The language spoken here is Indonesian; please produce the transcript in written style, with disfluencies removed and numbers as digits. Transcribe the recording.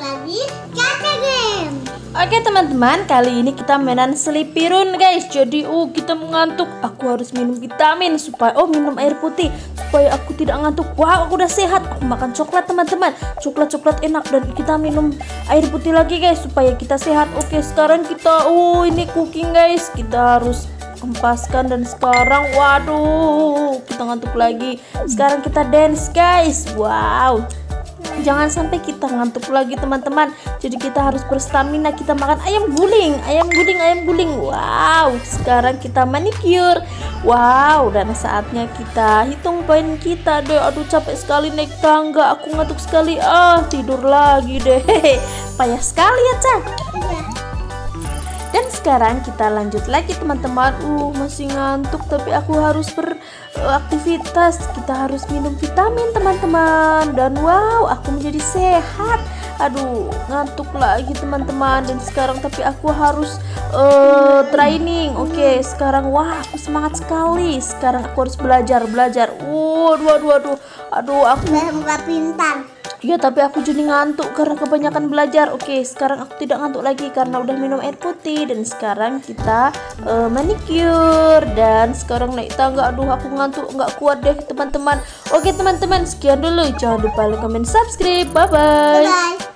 lagi Kakak Game. Oke teman-teman, kali ini kita mainan Sleepy Run guys. Jadi kita mengantuk. Aku harus minum vitamin supaya minum air putih supaya aku tidak ngantuk. Wah, aku udah sehat. Aku makan coklat teman-teman. Coklat enak dan kita minum air putih lagi guys supaya kita sehat. Oke, sekarang kita ini cooking guys. Kita harus kempaskan dan sekarang waduh, kita ngantuk lagi. Sekarang kita dance guys. Wow. Jangan sampai kita ngantuk lagi teman-teman. Jadi kita harus berstamina. Kita makan ayam guling. Wow, sekarang kita manicure. Wow, dan saatnya kita hitung poin kita deh. Aduh, capek sekali naik tangga. Aku ngantuk sekali. Tidur lagi deh. Payah sekali ya, Ca. Dan sekarang kita lanjut lagi teman-teman. Masih ngantuk tapi aku harus beraktivitas. Kita harus minum vitamin teman-teman. Dan wow, aku menjadi sehat. Aduh, ngantuk lagi teman-teman. Dan sekarang tapi aku harus training. Oke, sekarang wah aku semangat sekali. Sekarang aku harus belajar. Aduh, aku nggak pintar. Ya, tapi aku jadi ngantuk karena kebanyakan belajar. Oke, sekarang aku tidak ngantuk lagi karena udah minum air putih. Dan sekarang kita manicure. Dan sekarang naik tangga. Aduh, aku ngantuk, nggak kuat deh teman-teman. Oke teman-teman, sekian dulu. Jangan lupa like, comment, subscribe. Bye-bye.